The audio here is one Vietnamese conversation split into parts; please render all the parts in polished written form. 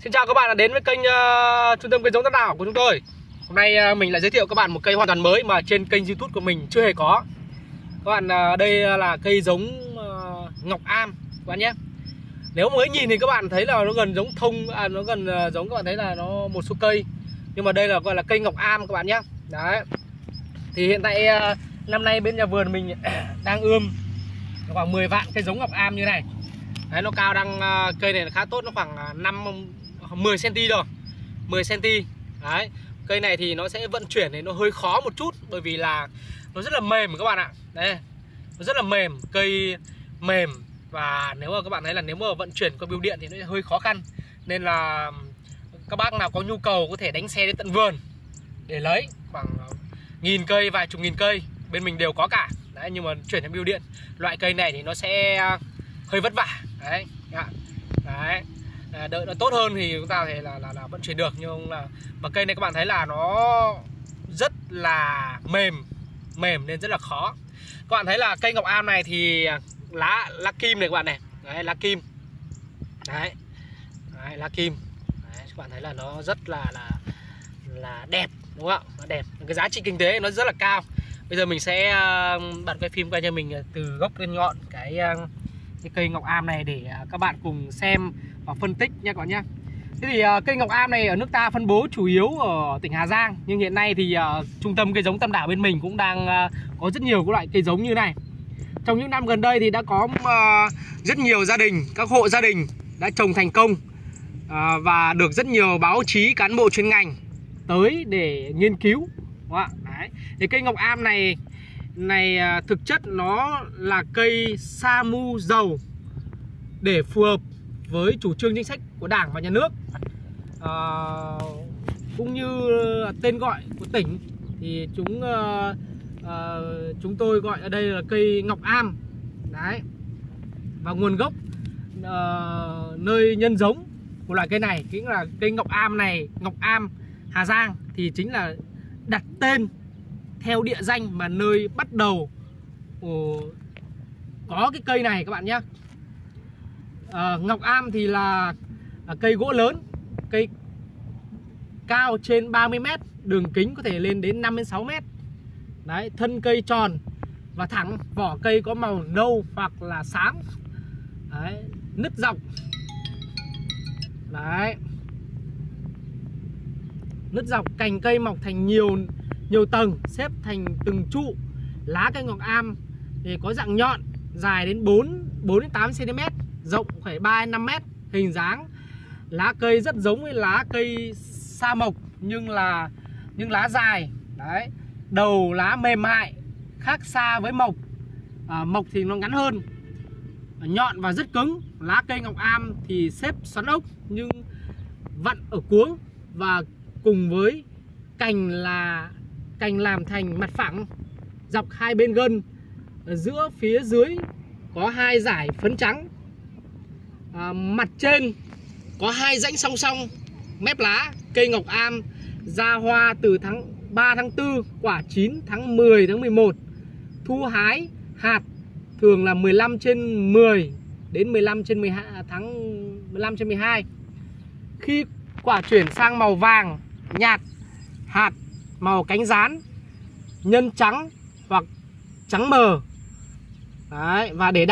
Xin chào các bạn đã đến với kênh Trung tâm cây giống Tam Đảo của chúng tôi. Hôm nay mình lại giới thiệu các bạn một cây hoàn toàn mới mà trên kênh YouTube của mình chưa hề có. Các bạn, đây là cây giống Ngọc Am các bạn nhé. Nếu mới nhìn thì các bạn thấy là nó gần giống thông, nó gần giống, các bạn thấy là nó một số cây. Nhưng mà đây là gọi là cây Ngọc Am các bạn nhé. Đấy. Thì hiện tại năm nay bên nhà vườn mình đang ươm khoảng 10 vạn cây giống Ngọc Am như này. Đấy, nó cao đang cây này khá tốt, nó khoảng 10 cm rồi, 10 cm. Đấy, cây này thì nó sẽ vận chuyển thì nó hơi khó một chút, bởi vì là nó rất là mềm các bạn ạ. Đây, nó rất là mềm, cây mềm, và nếu mà các bạn thấy là nếu mà vận chuyển qua bưu điện thì nó hơi khó khăn, nên là các bác nào có nhu cầu có thể đánh xe đến tận vườn để lấy khoảng nghìn cây, vài chục nghìn cây bên mình đều có cả. Đấy, nhưng mà chuyển sang bưu điện loại cây này thì nó sẽ hơi vất vả. Đấy, đấy, đợi nó tốt hơn thì chúng ta có thể là vận chuyển được, nhưng mà cây này các bạn thấy là nó rất là mềm nên rất là khó. Các bạn thấy là cây Ngọc Am này thì lá kim này các bạn này, đấy, lá kim, đấy, lá kim, đấy, các bạn thấy là nó rất là đẹp, đúng không ạ? Nó đẹp, cái giá trị kinh tế nó rất là cao. Bây giờ mình sẽ bật quay phim qua cho mình từ gốc lên ngọn cái cây Ngọc Am này để các bạn cùng xem và phân tích nha các bạn nhé. Thế thì cây Ngọc Am này ở nước ta phân bố chủ yếu ở tỉnh Hà Giang, nhưng hiện nay thì trung tâm cây giống Tam Đảo bên mình cũng đang có rất nhiều các loại cây giống như này. Trong những năm gần đây thì đã có rất nhiều gia đình, các hộ gia đình đã trồng thành công và được rất nhiều báo chí, cán bộ chuyên ngành tới để nghiên cứu. Đấy. Thì cây Ngọc Am này thực chất nó là cây sa mu dầu để phù hợp với chủ trương chính sách của Đảng và Nhà nước, cũng như tên gọi của tỉnh thì chúng tôi gọi ở đây là cây Ngọc Am. Đấy. Và nguồn gốc nơi nhân giống của loại cây này chính là cây Ngọc Am này, Ngọc Am Hà Giang, thì chính là đặt tên theo địa danh mà nơi bắt đầu có cái cây này các bạn nhé. Ngọc Am thì là cây gỗ lớn, cây cao trên 30 m, đường kính có thể lên đến 5 đến 6 m. Đấy, thân cây tròn và thẳng, vỏ cây có màu nâu hoặc là xám. Đấy, nứt dọc. Đấy, nứt dọc, cành cây mọc thành nhiều tầng, xếp thành từng trụ. Lá cây Ngọc Am thì có dạng nhọn, dài đến 4 đến 8 cm, rộng khoảng 3 đến 5 m. Hình dáng lá cây rất giống với lá cây sa mộc, nhưng lá dài. Đấy, đầu lá mềm mại, khác xa với mộc. Mộc thì nó ngắn hơn, nhọn và rất cứng. Lá cây Ngọc Am thì xếp xoắn ốc nhưng vặn ở cuống, và cùng với cành làm thành mặt phẳng, dọc hai bên gân, ở giữa phía dưới có hai dải phấn trắng. Mặt trên có hai rãnh song song mép lá. Cây Ngọc Am ra hoa từ tháng 3 tháng 4, quả chín tháng 10 tháng 11. Thu hái hạt thường là 15/10 đến 15/12. Khi quả chuyển sang màu vàng nhạt, hạt màu cánh rán, nhân trắng hoặc trắng mờ. Đấy, và để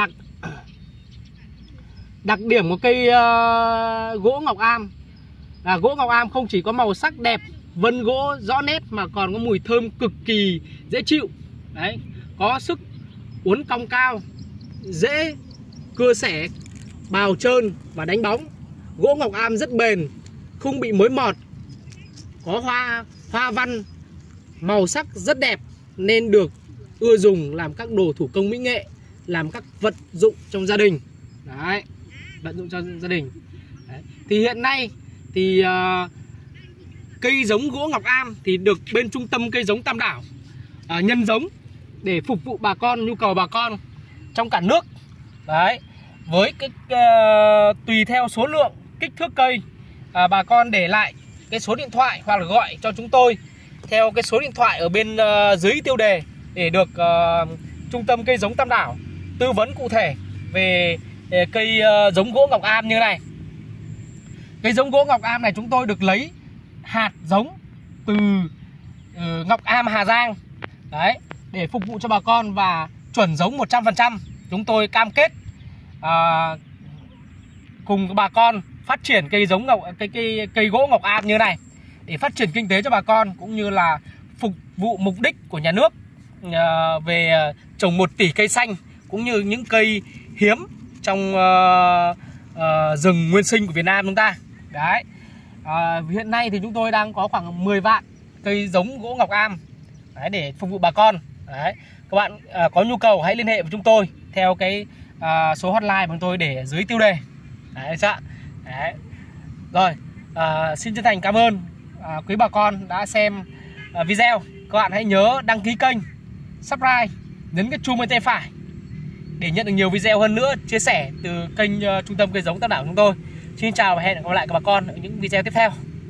đặc điểm của cây gỗ Ngọc Am là gỗ Ngọc Am không chỉ có màu sắc đẹp, vân gỗ rõ nét, mà còn có mùi thơm cực kỳ dễ chịu. Đấy, có sức uốn cong cao, dễ cưa xẻ, bào trơn và đánh bóng. Gỗ Ngọc Am rất bền, không bị mối mọt, có hoa văn, màu sắc rất đẹp, nên được ưa dùng làm các đồ thủ công mỹ nghệ, làm các vật dụng trong gia đình. Đấy, vận dụng cho gia đình. Đấy. Thì hiện nay thì cây giống gỗ Ngọc Am thì được bên trung tâm cây giống Tam Đảo nhân giống để phục vụ bà con, nhu cầu bà con trong cả nước. Đấy, với cái tùy theo số lượng, kích thước cây, bà con để lại cái số điện thoại hoặc là gọi cho chúng tôi theo cái số điện thoại ở bên dưới tiêu đề để được trung tâm cây giống Tam Đảo tư vấn cụ thể về cây giống gỗ Ngọc Am như này. Cây giống gỗ ngọc am này chúng tôi được lấy hạt giống từ Ngọc Am Hà Giang. Đấy, để phục vụ cho bà con và chuẩn giống 100%. Chúng tôi cam kết cùng bà con phát triển cây giống cây gỗ ngọc am như này để phát triển kinh tế cho bà con, cũng như là phục vụ mục đích của nhà nước về trồng 1 tỷ cây xanh, cũng như những cây hiếm trong rừng nguyên sinh của Việt Nam chúng ta. Đấy, hiện nay thì chúng tôi đang có khoảng 10 vạn cây giống gỗ ngọc am để phục vụ bà con. Đấy, các bạn có nhu cầu hãy liên hệ với chúng tôi theo cái số hotline của chúng tôi để dưới tiêu đề. Đấy, đấy. Rồi, xin chân thành cảm ơn quý bà con đã xem video. Các bạn hãy nhớ đăng ký kênh, subscribe, nhấn cái chuông bên tay phải để nhận được nhiều video hơn nữa chia sẻ từ kênh Trung tâm Cây giống Tam Đảo chúng tôi. Xin chào và hẹn gặp lại các bà con ở những video tiếp theo.